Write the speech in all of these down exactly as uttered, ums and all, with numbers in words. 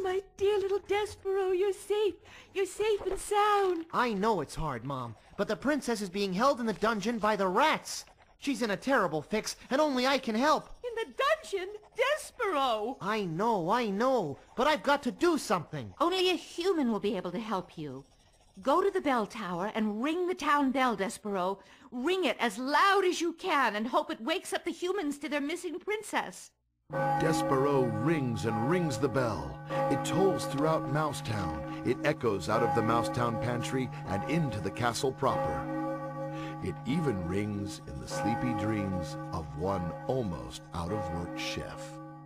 Oh, my dear little Despereaux, you're safe. You're safe and sound. I know it's hard, Mom, but the princess is being held in the dungeon by the rats. She's in a terrible fix, and only I can help. In the dungeon? Despereaux! I know, I know, but I've got to do something. Only a human will be able to help you. Go to the bell tower and ring the town bell, Despereaux. Ring it as loud as you can and hope it wakes up the humans to their missing princess. Despereaux rings and rings the bell. It tolls throughout Mousetown. It echoes out of the Mousetown pantry and into the castle proper. It even rings in the sleepy dreams of one almost out-of-work chef.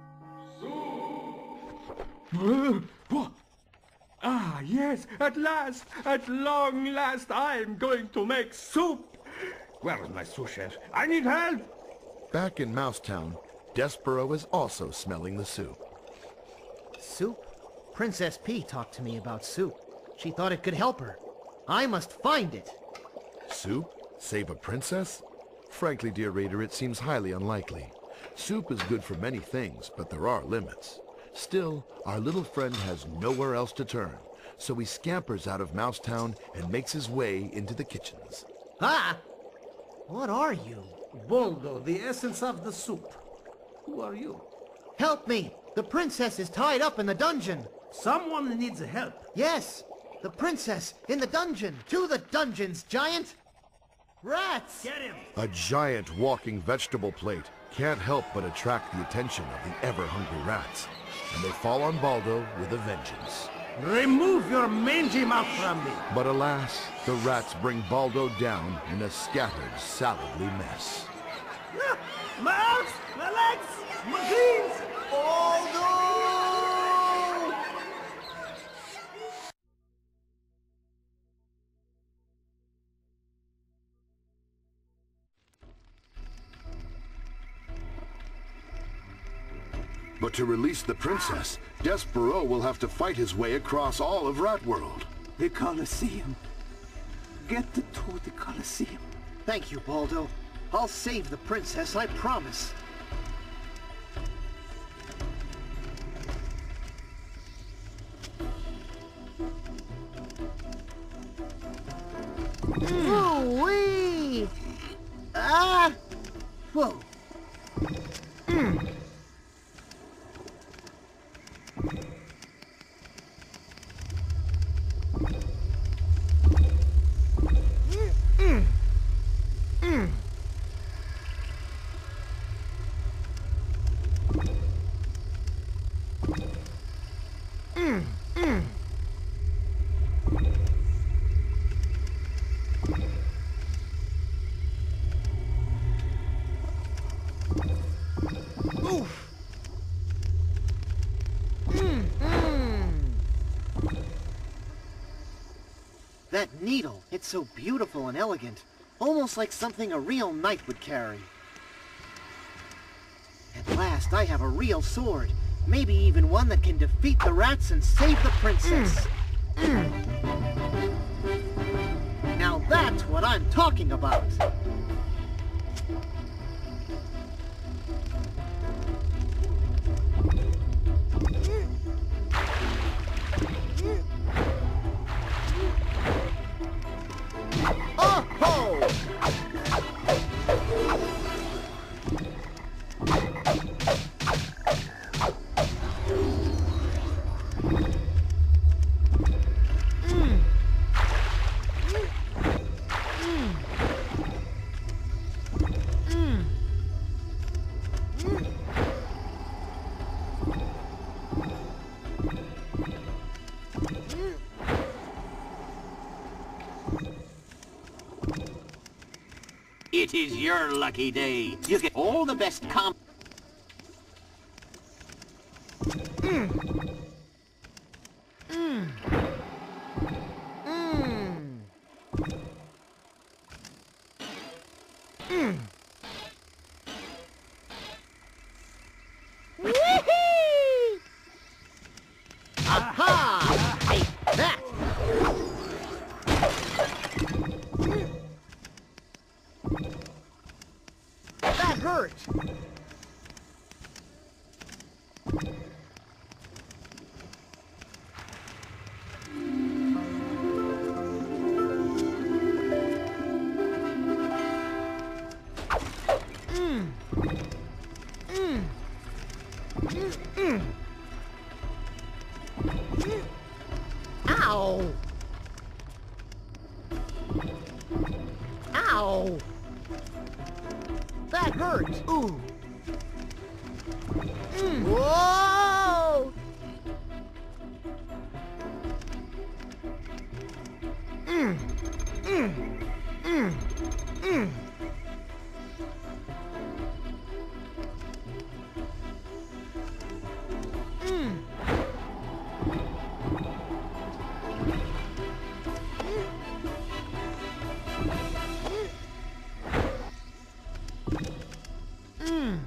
Ah, yes, at last, at long last, I'm going to make soup. Where is my sous chef? I need help. Back in Mousetown, Despereaux is also smelling the soup. Soup? Princess P talked to me about soup. She thought it could help her. I must find it. Soup? Save a princess? Frankly, dear reader, it seems highly unlikely. Soup is good for many things, but there are limits. Still, our little friend has nowhere else to turn, so he scampers out of Mousetown and makes his way into the kitchens. Ah! What are you? Baldo, the essence of the soup. Who are you? Help me! The princess is tied up in the dungeon! Someone needs help. Yes! The princess in the dungeon! To the dungeons, giant! Rats! Get him! A giant walking vegetable plate can't help but attract the attention of the ever-hungry rats, and they fall on Baldo with a vengeance. Remove your mangy mouth from me! But alas, the rats bring Baldo down in a scattered, salively mess. Ah, my arms! My legs! My jeans! Baldo! But to release the princess, Despereaux will have to fight his way across all of Ratworld. The Colosseum. Get to the Colosseum. Thank you, Baldo. I'll save the princess, I promise. Woo-wee! Ah! Whoa! Mm. That needle, it's so beautiful and elegant, almost like something a real knight would carry. At last, I have a real sword, maybe even one that can defeat the rats and save the princess. Mm. Mm. Now that's what I'm talking about. It is your lucky day. You get all the best com- Mm. Mm. Mm. Mm. Whee! Aha! Take that! That hurt! Ow! Ow! That hurt! Ooh! Mm. Whoa! Mm. Mm. Mm. Mm. Mm. Mm.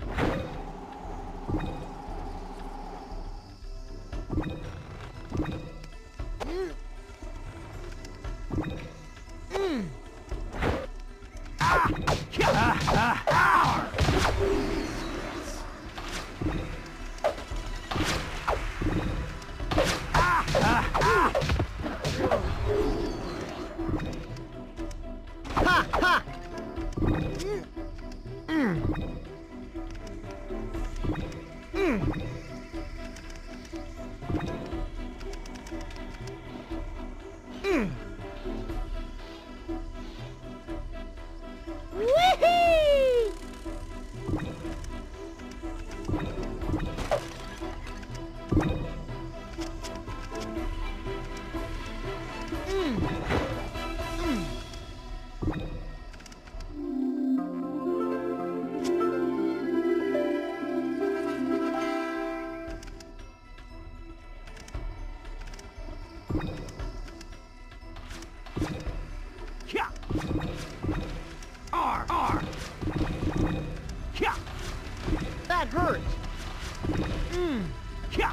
Ha ha! Mm. Mm. Mm. Whee! Mm. Mm. Yeah. R R. Yeah. That hurt! Mm. Yeah.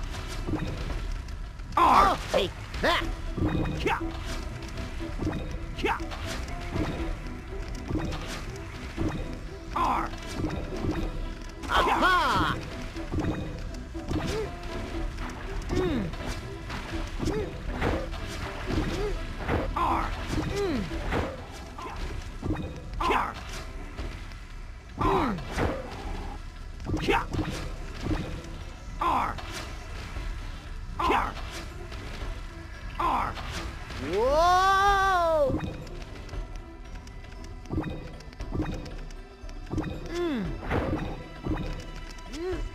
I'll R. take that! Yeah. Yeah. R. Aha! Mm. R. Mm. R. R. Yeah. R. R. R. Whoa! Mm. Mm.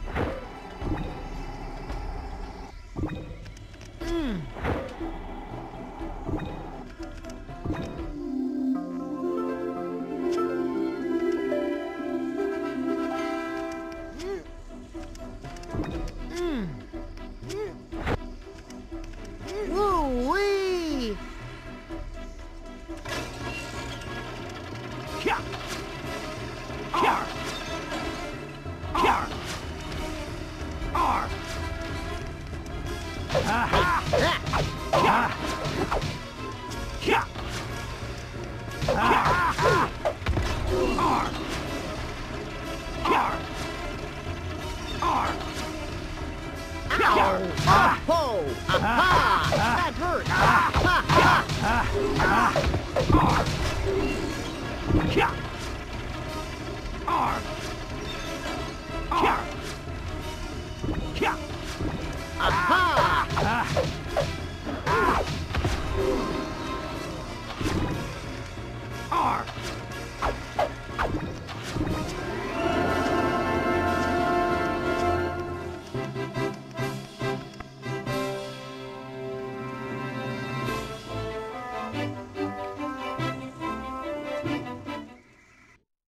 Mm. Mm. Woo-wee! Yeah. R. R. R. That! Yeah. Yeah. R. R. R. R. Ow! Oh! Aha!